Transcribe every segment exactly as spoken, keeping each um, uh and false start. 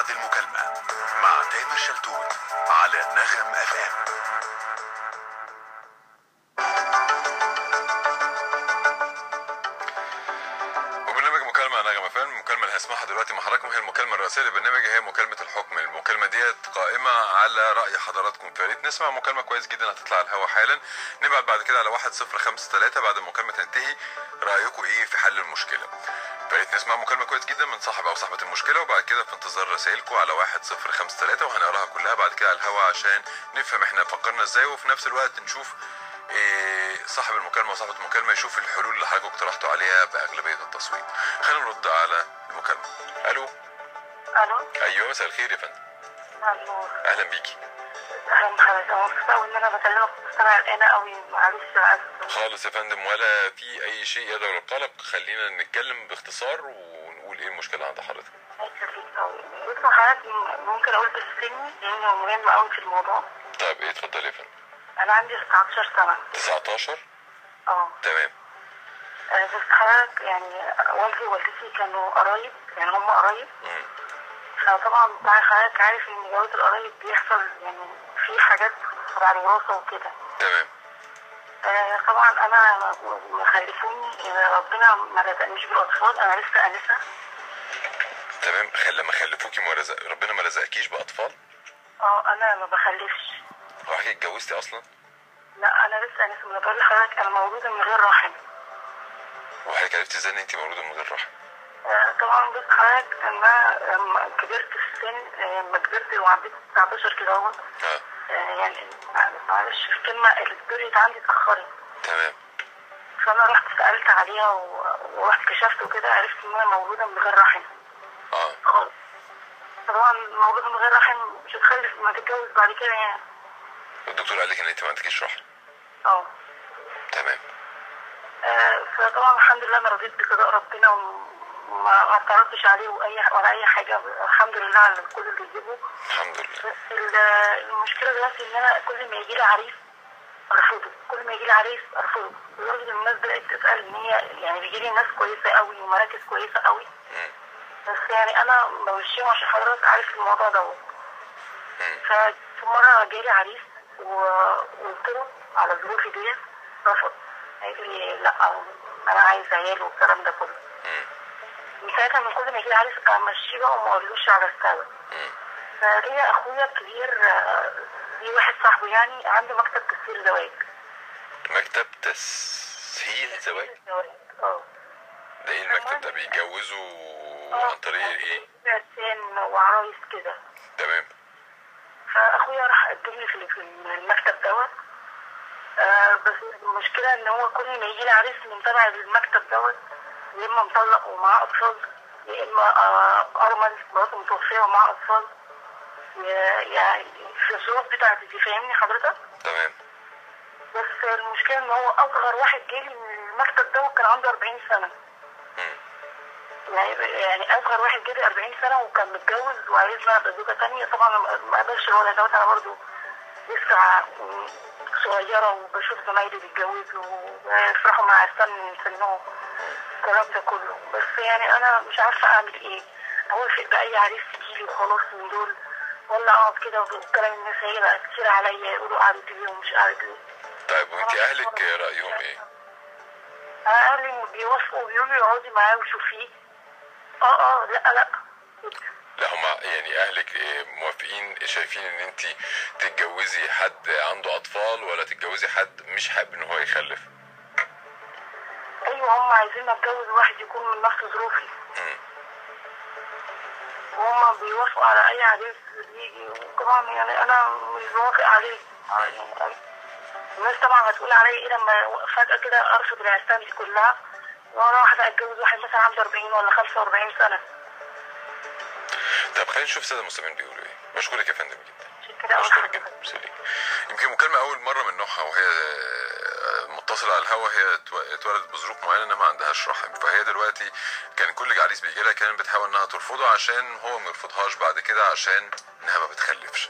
بعد المكالمة مع تامر شلتوت على نغم اف ام. وبرنامج مكالمة نغم اف ام، المكالمة اللي هنسمعها دلوقتي مع حضراتكم هي المكالمة الرئيسية للبرنامج، هي مكالمة الحكم. المكالمة ديت قائمة على رأي حضراتكم، فريت نسمع مكالمة كويس جدا هتطلع على الهوا حالا، نبعت بعد كده على واحد صفر خمسة ثلاثة بعد المكالمة تنتهي رأيكم ايه في حل المشكلة. فريت نسمع مكالمة كويس جدا من صاحب او صاحبة المشكلة، وبعد كده في انتظار رسائلكم على واحد صفر خمسة ثلاثة وهنقراها كلها بعد كده على الهوا عشان نفهم احنا فكرنا ازاي، وفي نفس الوقت نشوف إيه صاحب المكالمة وصاحبة المكالمة يشوف الحلول اللي حضرتك اقترحتوا عليها بأغلبية التصويت. خلينا نرد على المكالمة. الو. الو. ايوه مساء الخير يا فندم. الو. اهلا بيكي. اهلا بحضرتك، انا مبسوطه قوي ان انا بكلمك بس انا قلقانه قوي، معلش اسفه. خالص يا فندم، ولا في اي شيء يدعو للقلق، خلينا نتكلم باختصار ونقول ايه المشكلة عند حضرتك. بص حضرتك، ممكن اقول بس سني لانه مهم قوي في الموضوع. طيب ايه، اتفضلي يا فندم. انا عندي تسعتاشر سنه. تسعتاشر؟ اه تمام. آه، بس حضرتك يعني والدي ووالدتي كانوا قرايب، يعني هم قرايب. امم فطبعا بقى حضرتك عارف ان جواز القرايب بيحصل يعني في حاجات تبع الوراثه وكده. تمام. آه، طبعا انا خلفوني ربنا ما رزقنيش بالاطفال، انا لسه انسه. تمام، خل لما خلفوكي ما رزق ربنا ما رزقكيش باطفال؟ اه انا ما بخلفش. هو حضرتك اتجوزتي اصلا؟ لا انا لسه انسه، ما بقول لحضرتك انا مولوده من غير رحم. وحضرتك عرفتي ازاي ان انت مولوده من غير رحم؟ آه طبعا بص حضرتك، انا لما كبرت في السن، لما كبرت وعديت تسعتاشر كده اهو. اه يعني معلش الكلمه اللي كبرت عندي اتاخرت. تمام. فانا رحت سالت عليها و- ورحت كشفت وكده، عرفت ان انا مولوده من غير رحم. اه خالص. طبعا مولوده من غير رحم مش هتخلف، ما تتجوز بعد كده يعني. الدكتور قال لك ان انت ما عندكيش رحم؟ اه تمام. آه، فطبعا الحمد لله انا رضيت بقضاء ربنا وما ما اعترضتش عليه واي ولا اي حاجه، الحمد لله على كل اللي بيجيبه. الحمد لله. بس ال- المشكله دلوقتي ان انا كل ما يجي لي عريس ارفضه، كل ما يجي لي عريس ارفضه، لدرجه ان الناس بدات تسال ان هي يعني بيجي لي ناس كويسه قوي ومراكز كويسه قوي. مم. بس يعني انا بمشيهم عشان حضرتك عارف الموضوع دوت. مم. ففي مره جالي عريس وقلت له على ظروفي ديت، رفض. قال لي لا انا عايز عيال والكلام ده كله. مم. من ساعتها من كل ما يجي لي عريس امشيه بقى وما اقولوش على السبب. مم. فليا اخويا الكبير، آه، ليه واحد صاحبه يعني عنده مكتب تسهيل زواج. مكتب تسهيل زواج؟ اه. ده ايه المكتب ده؟ بيجوزوا عن طريق ايه؟ عرسان وعرايس كده. تمام. فاخويا راح قدم لي في في المكتب دوت. آه بس المشكله ان هو كل ما يجي لي عريس من تبع المكتب دوت، يا اما مطلق ومعاه اطفال، يا اما آه ارمل مراته متوفيه ومعاه اطفال، يعني في الظروف بتاعتي دي، فاهمني حضرتك؟ تمام. بس المشكله ان هو اصغر واحد جالي من المكتب دوت كان عنده أربعين سنه. مم. يعني يعني اصغر واحد جالي أربعين سنه وكان متجوز وعايزنا بزوجه ثانيه. طبعا ما قدرش الولد دوت، انا برضه لسه صغيره وبشوف زمايلي بيتجوزوا ويفرحوا مع عرسان من سنهم الكلام ده كله. بس يعني انا مش عارفه اعمل ايه، اوافق باي عريس يجيلي وخلاص من دول، ولا اقعد كده وكلام الناس هي بقى كتير عليا يقولوا قعدت بيه ومش قعدت بيه. طيب وانت اهلك رايهم ايه؟ انا اهلي بيوافقوا وبيقولوا لي اقعدي معاه وشوفيه. اه اه لا لا لا هما يعني اهلك إيه، موافقين، شايفين ان انت تتجوزي حد عنده اطفال ولا تتجوزي حد مش حابب ان هو يخلف؟ ايوه هم عايزين اتجوز واحد يكون من نفس ظروفي. مم. وهم بيوافقوا على اي عريس يجي، وطبعا يعني انا مش بوافق عليه. يعني الناس طبعا هتقول عليا ايه لما فجأة كده ارفض العرسان دي كلها وانا واحدة اتجوز واحد مثلا عنده أربعين ولا خمسة وأربعين سنة. طب خلينا نشوف الساده المستمعين بيقولوا ايه. بشكرك يا فندم جدا. كده أول بشكرك حاجة. جدا. سليم. يمكن مكالمه اول مره من نوعها وهي متصله على الهوا، هي اتولدت بظروف معينه انها ما عندهاش رحم، فهي دلوقتي كان كل عريس بيجي لها كانت بتحاول انها ترفضه عشان هو ما يرفضهاش بعد كده عشان انها ما بتخلفش.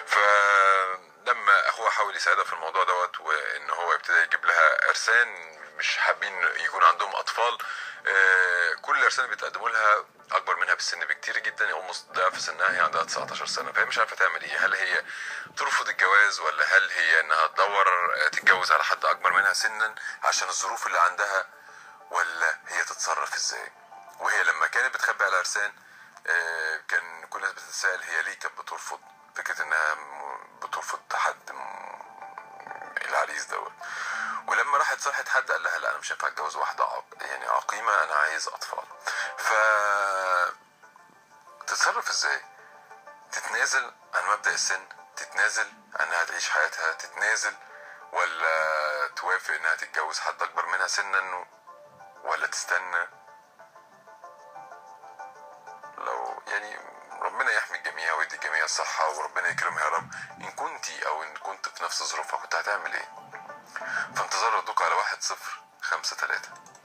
فلما اخوها حاول يساعدها في الموضوع دوت وان هو يبتدي يجيب لها عرسان مش حابين يكون عندهم اطفال، كل العرسان اللي بيتقدموا لها اكبر منها بالسن بكتير جدا، يقوم ضعف سنها، هي عندها تسعتاشر سنه، فهي مش عارفه تعمل ايه. هل هي ترفض الجواز، ولا هل هي انها تدور تتجوز على حد اكبر منها سنا عشان الظروف اللي عندها، ولا هي تتصرف ازاي؟ وهي لما كانت بتخبي على عرسان كان كل الناس بتتساءل هي ليه كانت بترفض فكره انها بترفض حد العريس دوت. ولما راحت صالحت حد قال لها لا انا مش هينفع اتجوز واحده عق... يعني عقيمه، انا عايز اطفال. ف تتصرف ازاي؟ تتنازل عن مبدأ السن، تتنازل انها تعيش حياتها، تتنازل ولا توافق انها تتجوز حد اكبر منها سنا، ولا تستنى؟ لو يعني ربنا يحمي الجميع ويدي الجميع الصحة وربنا يكرمها يا رب. ان كنتي او ان كنت في نفس ظروفها كنت هتعمل ايه؟ فانتظار ردك على واحد صفر خمسة تلاتة.